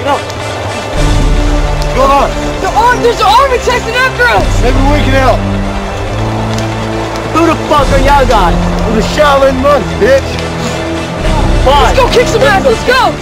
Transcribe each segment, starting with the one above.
No. Go on. There's an army chasing after us! Maybe we can help. Who the fuck are y'all guys? We're the Shaolin monks, bitch. Fine. Let's go kick some ass, let's go!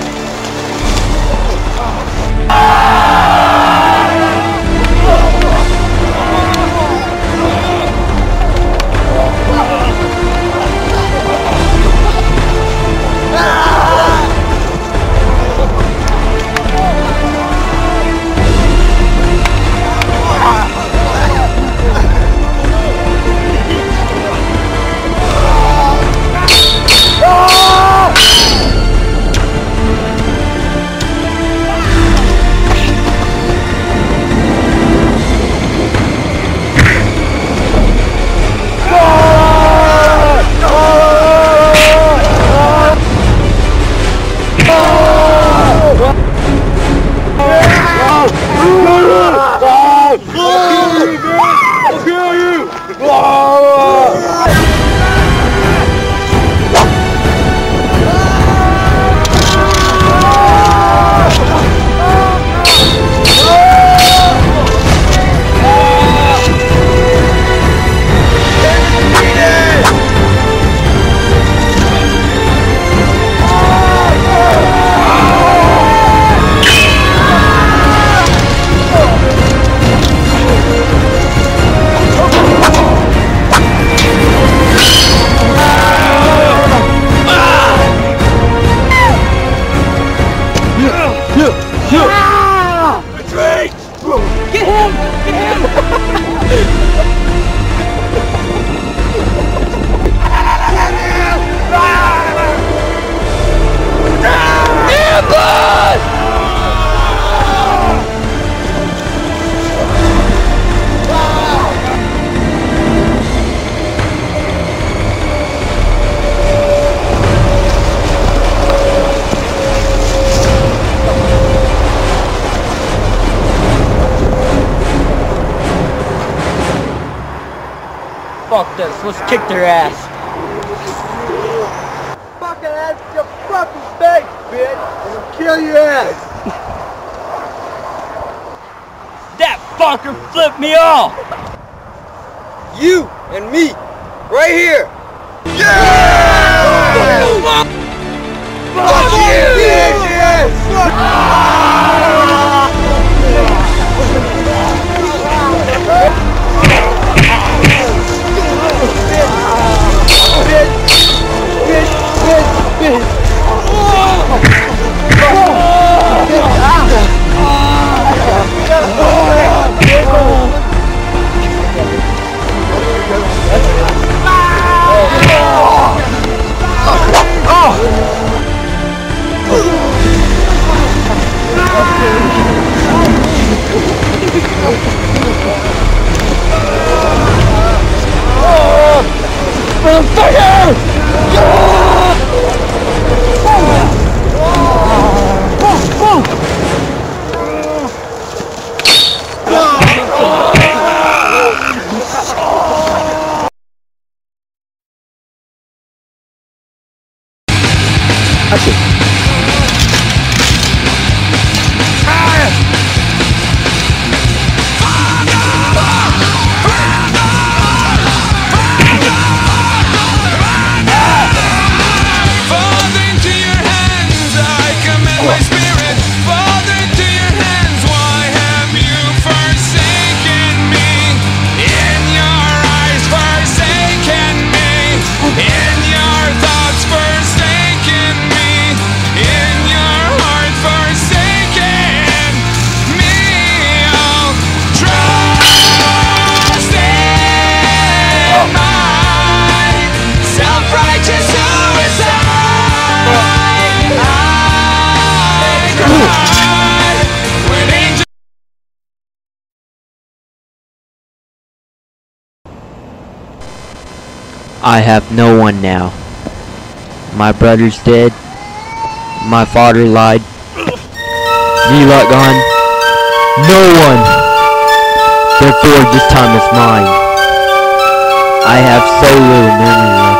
Retreat! Get him! Get Fuck this. Let's kick their ass. Fucking ass your fucking face, bitch! I'll kill your ass! That fucker flipped me off! You and me, right here! Yeah! Fuck you, bitches! I have no one now. My brother's dead. My father lied. Neelot gone. No one. Therefore, this time is mine. I have so little memory left.